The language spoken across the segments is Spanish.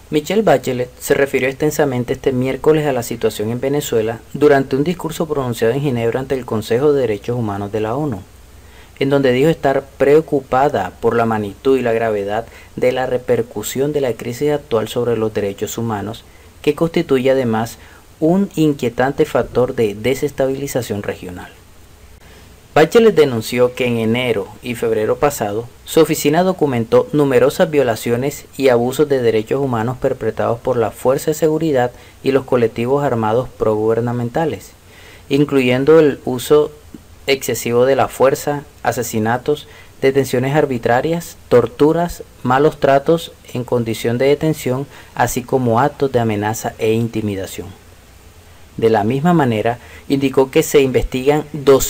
Michelle Bachelet se refirió extensamente este miércoles a la situación en Venezuela durante un discurso pronunciado en Ginebra ante el Consejo de Derechos Humanos de la ONU, en donde dijo estar preocupada por la magnitud y la gravedad de la repercusión de la crisis actual sobre los derechos humanos, que constituye además un inquietante factor de desestabilización regional. Bachelet denunció que en enero y febrero pasado, su oficina documentó numerosas violaciones y abusos de derechos humanos perpetrados por la Fuerza de Seguridad y los colectivos armados progubernamentales, incluyendo el uso excesivo de la fuerza, asesinatos, detenciones arbitrarias, torturas, malos tratos en condición de detención, así como actos de amenaza e intimidación. De la misma manera, indicó que se investigan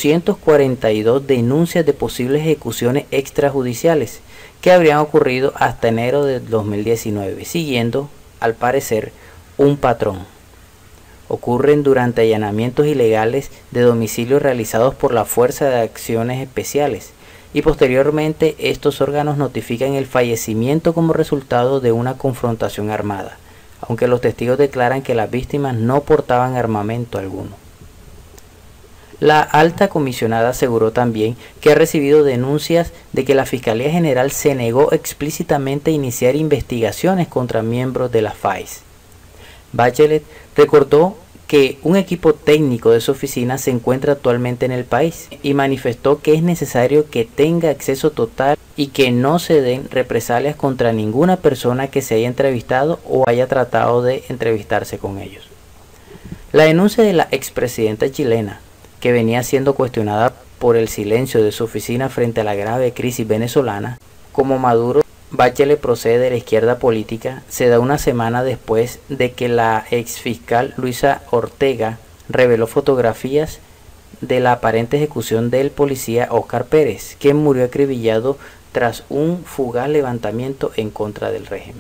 242 denuncias de posibles ejecuciones extrajudiciales que habrían ocurrido hasta enero de 2019, siguiendo, al parecer, un patrón. Ocurren durante allanamientos ilegales de domicilios realizados por la Fuerza de Acciones Especiales, y posteriormente estos órganos notifican el fallecimiento como resultado de una confrontación armada, aunque los testigos declaran que las víctimas no portaban armamento alguno. La alta comisionada aseguró también que ha recibido denuncias de que la Fiscalía General se negó explícitamente a iniciar investigaciones contra miembros de la FAIS. Bachelet recordó que un equipo técnico de su oficina se encuentra actualmente en el país y manifestó que es necesario que tenga acceso total y que no se den represalias contra ninguna persona que se haya entrevistado o haya tratado de entrevistarse con ellos. La denuncia de la expresidenta chilena, que venía siendo cuestionada por el silencio de su oficina frente a la grave crisis venezolana, como Maduro, Bachelet procede de la izquierda política, se da una semana después de que la exfiscal Luisa Ortega reveló fotografías de la aparente ejecución del policía Óscar Pérez, quien murió acribillado tras un fugaz levantamiento en contra del régimen.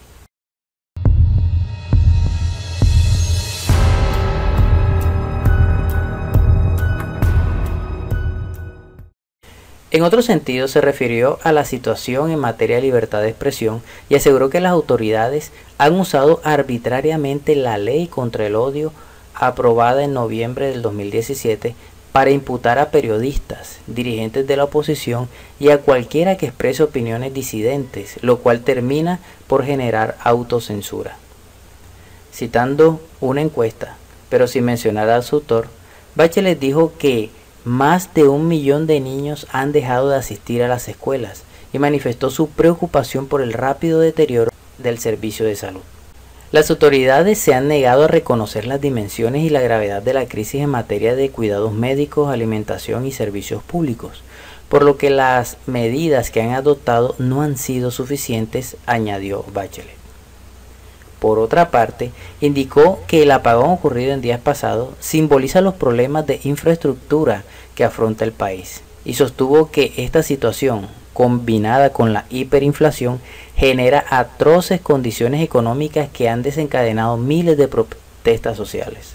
En otro sentido, se refirió a la situación en materia de libertad de expresión y aseguró que las autoridades han usado arbitrariamente la ley contra el odio aprobada en noviembre del 2017 para imputar a periodistas, dirigentes de la oposición y a cualquiera que exprese opiniones disidentes, lo cual termina por generar autocensura. Citando una encuesta, pero sin mencionar a su autor, Bachelet dijo que más de 1 millón de niños han dejado de asistir a las escuelas y manifestó su preocupación por el rápido deterioro del servicio de salud. Las autoridades se han negado a reconocer las dimensiones y la gravedad de la crisis en materia de cuidados médicos, alimentación y servicios públicos, por lo que las medidas que han adoptado no han sido suficientes, añadió Bachelet. Por otra parte, indicó que el apagón ocurrido en días pasados simboliza los problemas de infraestructura que afronta el país y sostuvo que esta situación, combinada con la hiperinflación, genera atroces condiciones económicas que han desencadenado miles de protestas sociales.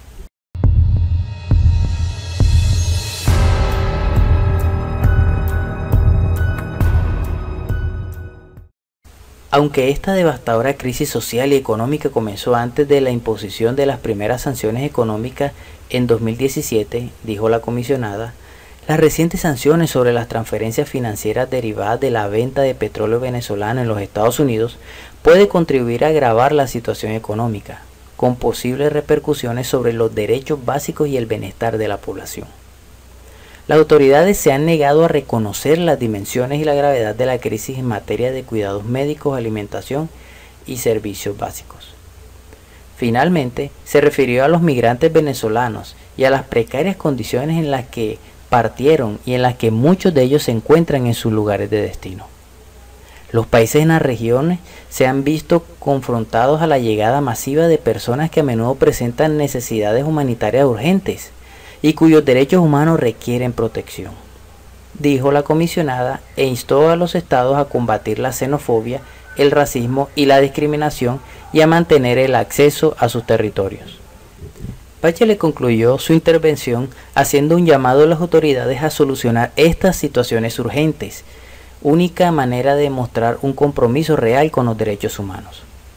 Aunque esta devastadora crisis social y económica comenzó antes de la imposición de las primeras sanciones económicas en 2017, dijo la comisionada, las recientes sanciones sobre las transferencias financieras derivadas de la venta de petróleo venezolano en los Estados Unidos puede contribuir a agravar la situación económica, con posibles repercusiones sobre los derechos básicos y el bienestar de la población. Las autoridades se han negado a reconocer las dimensiones y la gravedad de la crisis en materia de cuidados médicos, alimentación y servicios básicos. Finalmente, se refirió a los migrantes venezolanos y a las precarias condiciones en las que partieron y en las que muchos de ellos se encuentran en sus lugares de destino. Los países en las regiones se han visto confrontados a la llegada masiva de personas que a menudo presentan necesidades humanitarias urgentes y cuyos derechos humanos requieren protección, dijo la comisionada, e instó a los estados a combatir la xenofobia, el racismo y la discriminación y a mantener el acceso a sus territorios. Bachelet concluyó su intervención haciendo un llamado a las autoridades a solucionar estas situaciones urgentes, única manera de mostrar un compromiso real con los derechos humanos.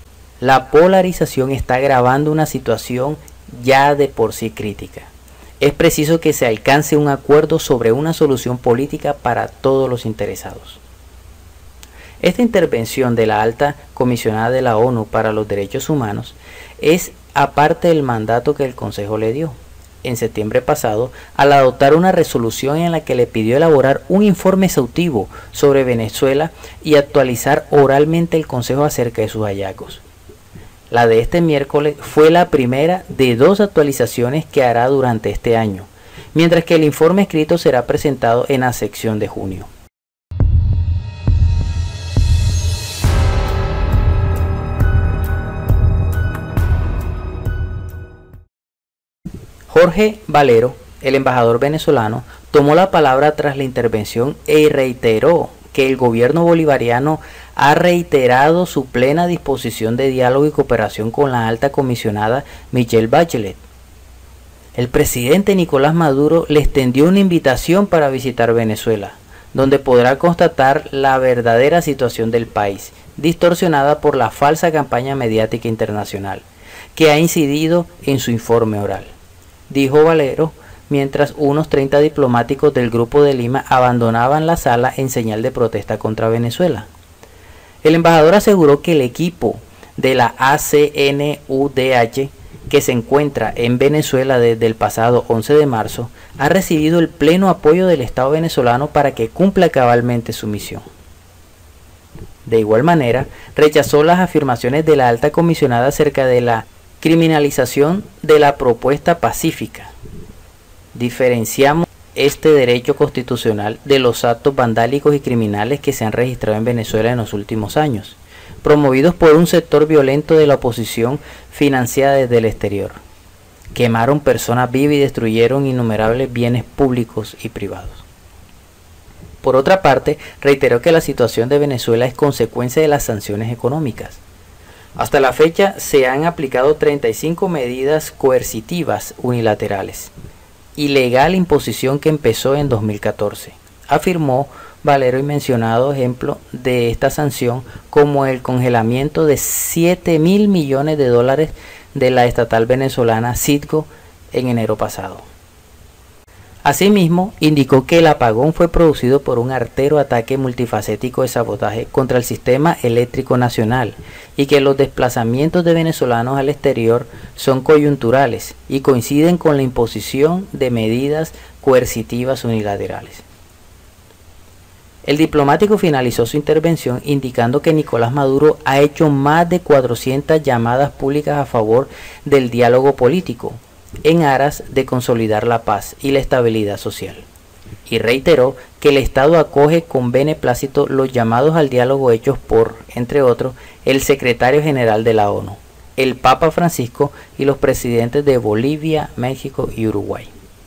La polarización está agravando una situación ya de por sí crítica. Es preciso que se alcance un acuerdo sobre una solución política para todos los interesados. Esta intervención de la alta comisionada de la ONU para los Derechos Humanos es aparte del mandato que el Consejo le dio en septiembre pasado al adoptar una resolución en la que le pidió elaborar un informe exhaustivo sobre Venezuela y actualizar oralmente el Consejo acerca de sus hallazgos. La de este miércoles fue la primera de 2 actualizaciones que hará durante este año, mientras que el informe escrito será presentado en la sección de junio. Jorge Valero, el embajador venezolano, tomó la palabra tras la intervención y reiteró que el gobierno bolivariano ha reiterado su plena disposición de diálogo y cooperación con la alta comisionada Michelle Bachelet. El presidente Nicolás Maduro le extendió una invitación para visitar Venezuela, donde podrá constatar la verdadera situación del país, distorsionada por la falsa campaña mediática internacional, que ha incidido en su informe oral, dijo Valero, mientras unos 30 diplomáticos del Grupo de Lima abandonaban la sala en señal de protesta contra Venezuela. El embajador aseguró que el equipo de la ACNUDH, que se encuentra en Venezuela desde el pasado 11 de marzo, ha recibido el pleno apoyo del Estado venezolano para que cumpla cabalmente su misión. De igual manera, rechazó las afirmaciones de la alta comisionada acerca de la criminalización de la propuesta pacífica. Diferenciamos este derecho constitucional de los actos vandálicos y criminales que se han registrado en Venezuela en los últimos años, promovidos por un sector violento de la oposición financiada desde el exterior. Quemaron personas vivas y destruyeron innumerables bienes públicos y privados. Por otra parte, reiteró que la situación de Venezuela es consecuencia de las sanciones económicas. Hasta la fecha se han aplicado 35 medidas coercitivas unilaterales, ilegal imposición que empezó en 2014, afirmó Valero, y mencionado ejemplo de esta sanción como el congelamiento de 7.000 millones de dólares de la estatal venezolana Citgo en enero pasado. Asimismo, indicó que el apagón fue producido por un artero ataque multifacético de sabotaje contra el sistema eléctrico nacional y que los desplazamientos de venezolanos al exterior son coyunturales y coinciden con la imposición de medidas coercitivas unilaterales. El diplomático finalizó su intervención indicando que Nicolás Maduro ha hecho más de 400 llamadas públicas a favor del diálogo político, en aras de consolidar la paz y la estabilidad social, y reiteró que el Estado acoge con beneplácito los llamados al diálogo hechos por, entre otros, el secretario general de la ONU, el Papa Francisco y los presidentes de Bolivia, México y Uruguay.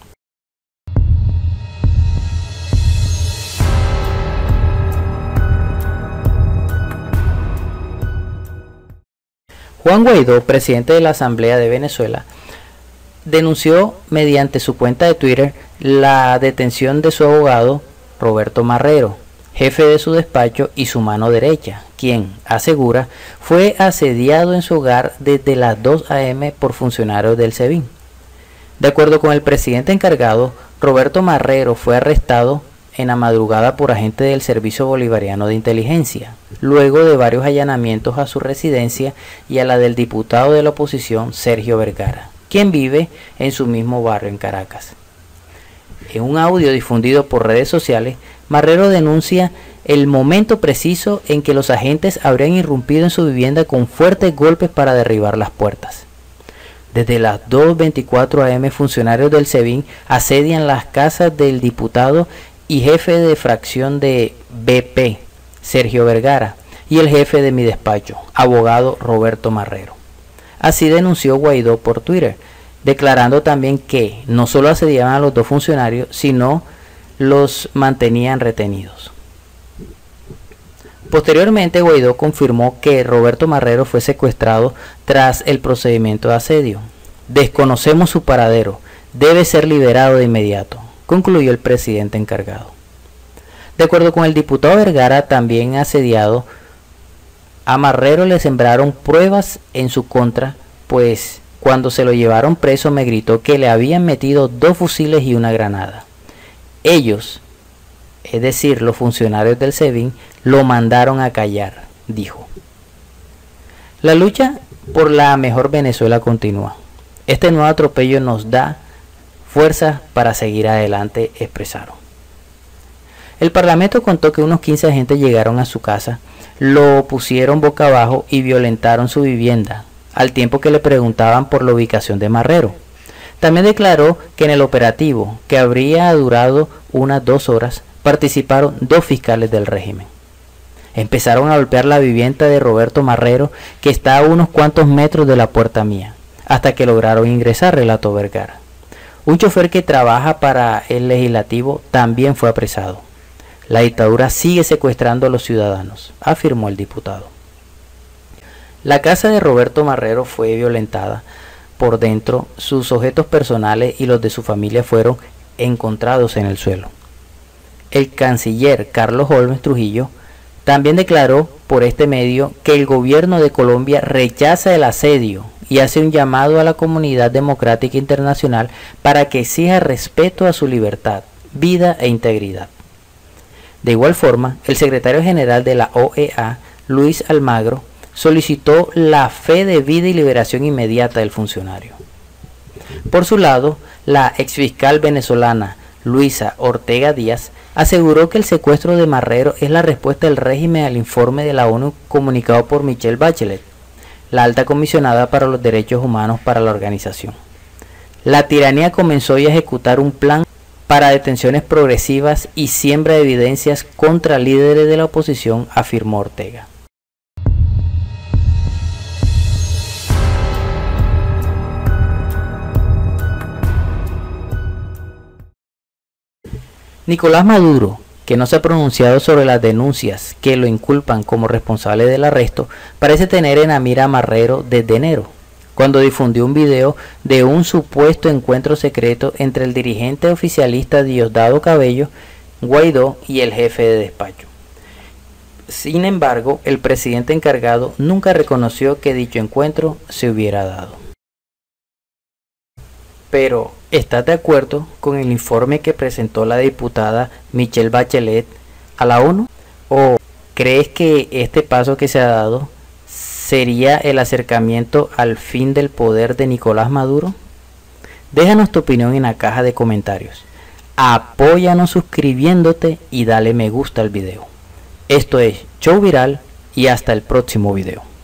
Juan Guaidó, presidente de la Asamblea de Venezuela, denunció mediante su cuenta de Twitter la detención de su abogado Roberto Marrero, jefe de su despacho y su mano derecha, quien, asegura, fue asediado en su hogar desde las 2 a.m. por funcionarios del SEBIN. De acuerdo con el presidente encargado, Roberto Marrero fue arrestado en la madrugada por agentes del Servicio Bolivariano de Inteligencia, luego de varios allanamientos a su residencia y a la del diputado de la oposición Sergio Vergara, quien vive en su mismo barrio en Caracas. En un audio difundido por redes sociales, Marrero denuncia el momento preciso en que los agentes habrían irrumpido en su vivienda con fuertes golpes para derribar las puertas. Desde las 2:24 a.m. funcionarios del SEBIN asedian las casas del diputado y jefe de fracción de BP, Sergio Vergara, y el jefe de mi despacho, abogado Roberto Marrero. Así denunció Guaidó por Twitter, declarando también que no solo asediaban a los dos funcionarios, sino los mantenían retenidos. Posteriormente, Guaidó confirmó que Roberto Marrero fue secuestrado tras el procedimiento de asedio. Desconocemos su paradero, debe ser liberado de inmediato, concluyó el presidente encargado. De acuerdo con el diputado Vergara, también asediado A Marrero le sembraron pruebas en su contra, pues cuando se lo llevaron preso me gritó que le habían metido 2 fusiles y una granada. Ellos, es decir, los funcionarios del SEBIN, lo mandaron a callar, dijo. La lucha por la mejor Venezuela continúa. Este nuevo atropello nos da fuerzas para seguir adelante, expresaron. El Parlamento contó que unos 15 agentes llegaron a su casa, lo pusieron boca abajo y violentaron su vivienda, al tiempo que le preguntaban por la ubicación de Marrero. También declaró que en el operativo, que habría durado unas 2 horas, participaron 2 fiscales del régimen. Empezaron a golpear la vivienda de Roberto Marrero, que está a unos cuantos metros de la puerta mía, hasta que lograron ingresar, relató Vergara. Un chofer que trabaja para el legislativo también fue apresado. La dictadura sigue secuestrando a los ciudadanos, afirmó el diputado. La casa de Roberto Marrero fue violentada por dentro, sus objetos personales y los de su familia fueron encontrados en el suelo. El canciller Carlos Holmes Trujillo también declaró por este medio que el gobierno de Colombia rechaza el asedio y hace un llamado a la comunidad democrática internacional para que exija respeto a su libertad, vida e integridad. De igual forma, el secretario general de la OEA, Luis Almagro, solicitó la fe de vida y liberación inmediata del funcionario. Por su lado, la exfiscal venezolana Luisa Ortega Díaz aseguró que el secuestro de Marrero es la respuesta del régimen al informe de la ONU comunicado por Michelle Bachelet, la alta comisionada para los derechos humanos para la organización. La tiranía comenzó ya a ejecutar un plan para detenciones progresivas y siembra de evidencias contra líderes de la oposición, afirmó Ortega. Nicolás Maduro, que no se ha pronunciado sobre las denuncias que lo inculpan como responsable del arresto, parece tener en la mira a Marrero desde enero, cuando difundió un video de un supuesto encuentro secreto entre el dirigente oficialista Diosdado Cabello, Guaidó y el jefe de despacho. Sin embargo, el presidente encargado nunca reconoció que dicho encuentro se hubiera dado. Pero, ¿estás de acuerdo con el informe que presentó la diputada Michelle Bachelet a la ONU? ¿O crees que este paso que se ha dado sería el acercamiento al fin del poder de Nicolás Maduro? Déjanos tu opinión en la caja de comentarios. Apóyanos suscribiéndote y dale me gusta al video. Esto es Show Viral y hasta el próximo video.